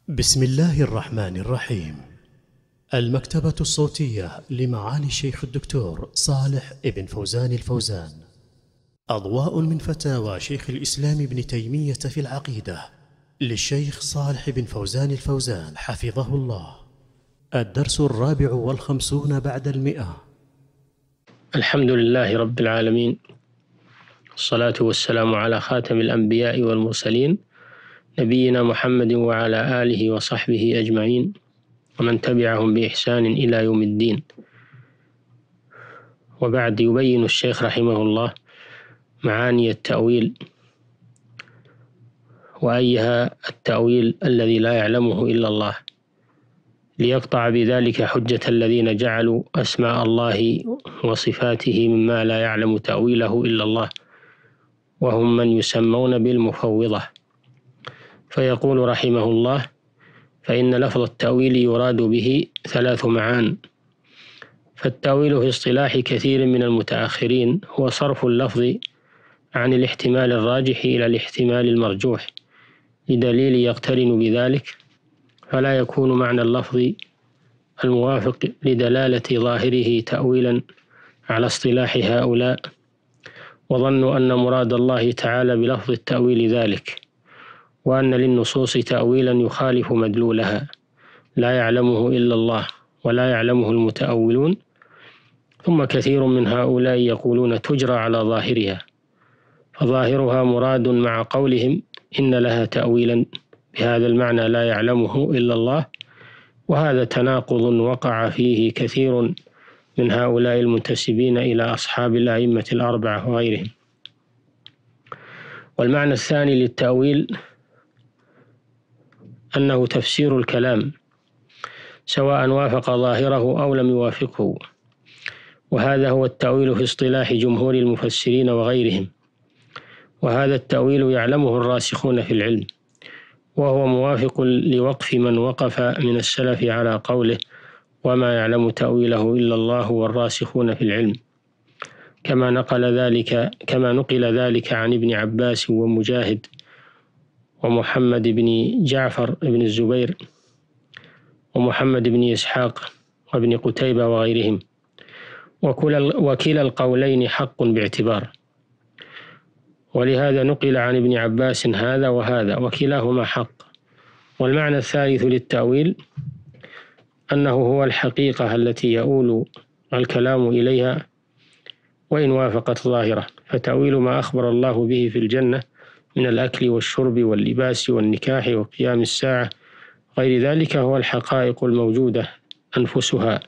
بسم الله الرحمن الرحيم. المكتبة الصوتية لمعالي الشيخ الدكتور صالح ابن فوزان الفوزان. أضواء من فتاوى شيخ الإسلام ابن تيمية في العقيدة للشيخ صالح بن فوزان الفوزان حفظه الله. الدرس 54 بعد 100. الحمد لله رب العالمين، الصلاة والسلام على خاتم الأنبياء والمرسلين نبينا محمد وعلى آله وصحبه أجمعين ومن تبعهم بإحسان إلى يوم الدين. وبعد، يبين الشيخ رحمه الله معاني التأويل، وأيها التأويل الذي لا يعلمه إلا الله، ليقطع بذلك حجة الذين جعلوا أسماء الله وصفاته مما لا يعلم تأويله إلا الله، وهم من يسمون بالمفوضة. فيقول رحمه الله: فإن لفظ التأويل يراد به 3 معان. فالتأويل في اصطلاح كثير من المتأخرين هو صرف اللفظ عن الاحتمال الراجح إلى الاحتمال المرجوح لدليل يقترن بذلك، فلا يكون معنى اللفظ الموافق لدلالة ظاهره تأويلا على اصطلاح هؤلاء، وظنوا أن مراد الله تعالى بلفظ التأويل ذلك، وأن للنصوص تأويلا يخالف مدلولها لا يعلمه إلا الله ولا يعلمه المتأولون. ثم كثير من هؤلاء يقولون تجرى على ظاهرها، فظاهرها مراد مع قولهم إن لها تأويلا بهذا المعنى لا يعلمه إلا الله، وهذا تناقض وقع فيه كثير من هؤلاء المنتسبين إلى أصحاب الأئمة الأربعة وغيرهم. والمعنى الثاني للتأويل أنه تفسير الكلام سواء وافق ظاهره أو لم يوافقه، وهذا هو التأويل في اصطلاح جمهور المفسرين وغيرهم، وهذا التأويل يعلمه الراسخون في العلم، وهو موافق لوقف من وقف من السلف على قوله وما يعلم تأويله إلا الله والراسخون في العلم، كما نقل ذلك عن ابن عباس ومجاهد ومحمد بن جعفر بن الزبير ومحمد بن إسحاق وابن قتيبة وغيرهم. وكلا القولين حق باعتبار، ولهذا نقل عن ابن عباس هذا وهذا، وكلاهما حق. والمعنى الثالث للتأويل أنه هو الحقيقة التي يؤول الكلام إليها وإن وافقت ظاهرة، فتأويل ما أخبر الله به في الجنة من الأكل والشرب واللباس والنكاح وقيام الساعة غير ذلك هو الحقائق الموجودة أنفسها،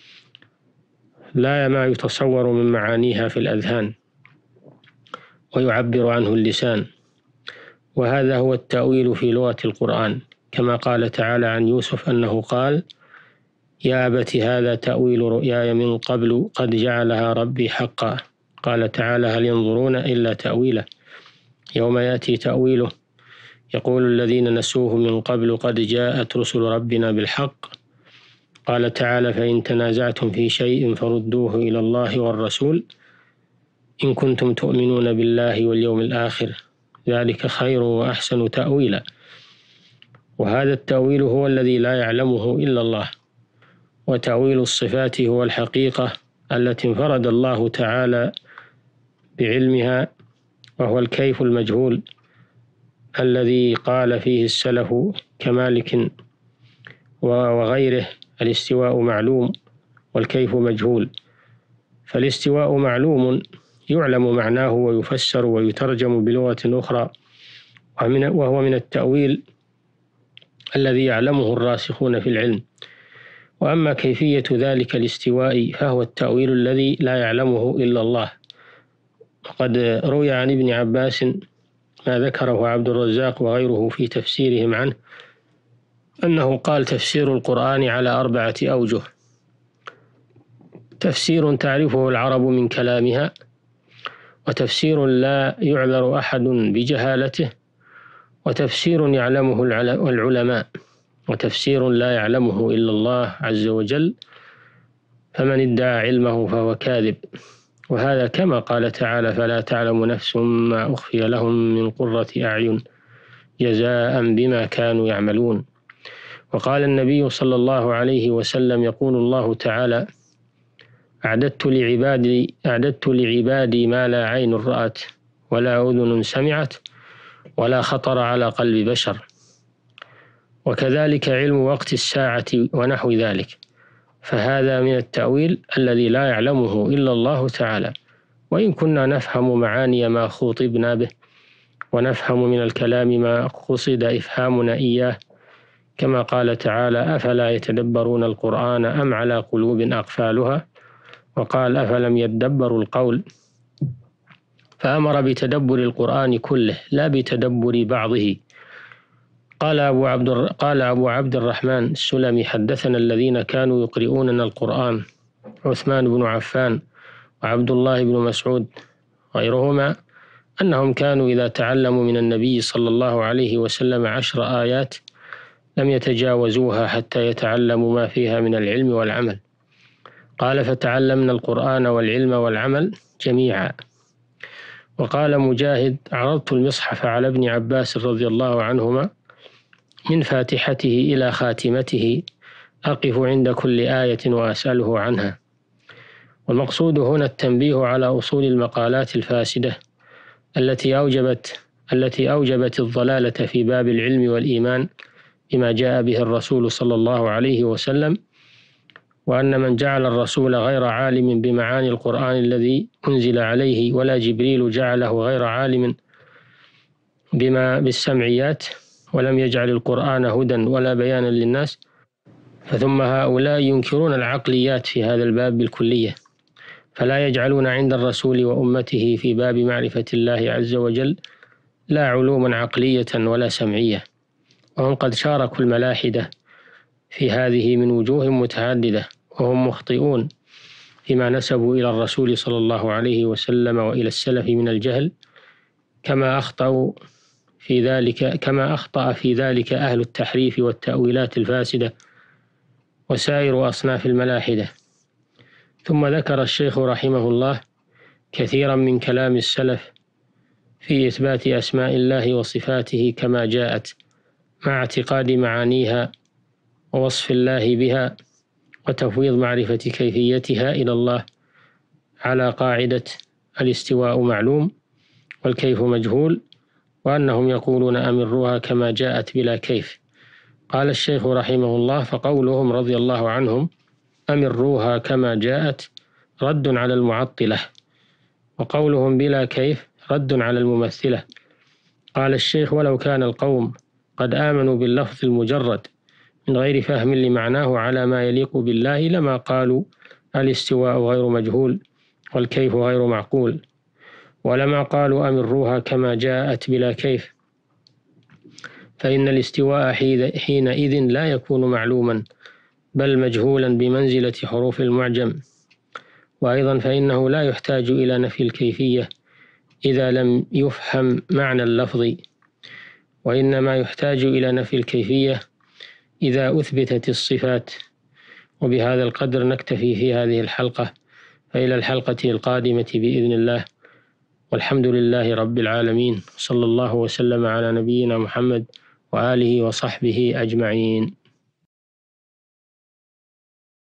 لا ما يتصور من معانيها في الأذهان ويعبر عنه اللسان. وهذا هو التأويل في لغة القرآن، كما قال تعالى عن يوسف أنه قال: يا أبت هذا تأويل رؤياي من قبل قد جعلها ربي حقا. قال تعالى: هل ينظرون إلا تأويله يوم يأتي تأويله يقول الذين نسوه من قبل قد جاءت رسل ربنا بالحق. قال تعالى: فإن تنازعتم في شيء فردوه إلى الله والرسول إن كنتم تؤمنون بالله واليوم الآخر ذلك خير وأحسن تأويلا. وهذا التأويل هو الذي لا يعلمه إلا الله. وتأويل الصفات هو الحقيقة التي انفرد الله تعالى بعلمها، وهو الكيف المجهول الذي قال فيه السلف كمالك وغيره: الاستواء معلوم والكيف مجهول. فالاستواء معلوم يعلم معناه ويفسر ويترجم بلغة أخرى، وهو من التأويل الذي يعلمه الراسخون في العلم. وأما كيفية ذلك الاستواء فهو التأويل الذي لا يعلمه إلا الله. وقد روي عن ابن عباس ما ذكره عبد الرزاق وغيره في تفسيرهم عنه أنه قال: تفسير القرآن على 4 أوجه: تفسير تعرفه العرب من كلامها، وتفسير لا يعذر أحد بجهالته، وتفسير يعلمه العلماء، وتفسير لا يعلمه إلا الله عز وجل، فمن ادعى علمه فهو كاذب. وهذا كما قال تعالى: فلا تعلم نفس ما أخفي لهم من قرة أعين جزاء بما كانوا يعملون. وقال النبي صلى الله عليه وسلم: يقول الله تعالى: أعددت لعبادي ما لا عين رأت ولا أذن سمعت ولا خطر على قلب بشر. وكذلك علم وقت الساعة ونحو ذلك، فهذا من التأويل الذي لا يعلمه إلا الله تعالى. وإن كنا نفهم معاني ما خوطبنا به، ونفهم من الكلام ما قصد إفهامنا إياه، كما قال تعالى: أفلا يتدبرون القرآن أم على قلوب أقفالها، وقال: أفلم يدبروا القول، فأمر بتدبر القرآن كله لا بتدبر بعضه. قال أبو عبد الرحمن السلمي: حدثنا الذين كانوا يقرؤوننا القرآن عثمان بن عفان وعبد الله بن مسعود غيرهما، أنهم كانوا إذا تعلموا من النبي صلى الله عليه وسلم 10 آيات لم يتجاوزوها حتى يتعلموا ما فيها من العلم والعمل. قال: فتعلمنا القرآن والعلم والعمل جميعا. وقال مجاهد: عرضت المصحف على ابن عباس رضي الله عنهما من فاتحته إلى خاتمته، أقف عند كل آية وأسأله عنها. والمقصود هنا التنبيه على أصول المقالات الفاسدة التي أوجبت الضلالة في باب العلم والإيمان بما جاء به الرسول صلى الله عليه وسلم، وأن من جعل الرسول غير عالم بمعاني القرآن الذي أنزل عليه، ولا جبريل جعله غير عالم بالسمعيات، ولم يجعل القرآن هدى ولا بيانا للناس، فثم هؤلاء ينكرون العقليات في هذا الباب بالكلية، فلا يجعلون عند الرسول وأمته في باب معرفة الله عز وجل لا علوما عقلية ولا سمعية. وهم قد شاركوا الملاحدة في هذه من وجوه متعددة، وهم مخطئون فيما نسبوا إلى الرسول صلى الله عليه وسلم وإلى السلف من الجهل، كما أخطأ في ذلك أهل التحريف والتأويلات الفاسدة وسائر أصناف الملاحدة. ثم ذكر الشيخ رحمه الله كثيرا من كلام السلف في إثبات أسماء الله وصفاته كما جاءت، مع اعتقاد معانيها ووصف الله بها، وتفويض معرفة كيفيتها إلى الله على قاعدة الاستواء معلوم والكيف مجهول، وأنهم يقولون أمروها كما جاءت بلا كيف. قال الشيخ رحمه الله: فقولهم رضي الله عنهم أمروها كما جاءت رد على المعطلة، وقولهم بلا كيف رد على الممثلة. قال الشيخ: ولو كان القوم قد آمنوا باللفظ المجرد من غير فهم لمعناه على ما يليق بالله لما قالوا الاستواء غير مجهول والكيف غير معقول، ولما قالوا أمروها كما جاءت بلا كيف، فإن الاستواء حينئذ لا يكون معلوما بل مجهولا بمنزلة حروف المعجم. وأيضا فإنه لا يحتاج إلى نفي الكيفية إذا لم يفهم معنى اللفظ، وإنما يحتاج إلى نفي الكيفية إذا أثبتت الصفات. وبهذا القدر نكتفي في هذه الحلقة، فإلى الحلقة القادمة بإذن الله، والحمد لله رب العالمين، صلى الله وسلم على نبينا محمد وآله وصحبه أجمعين.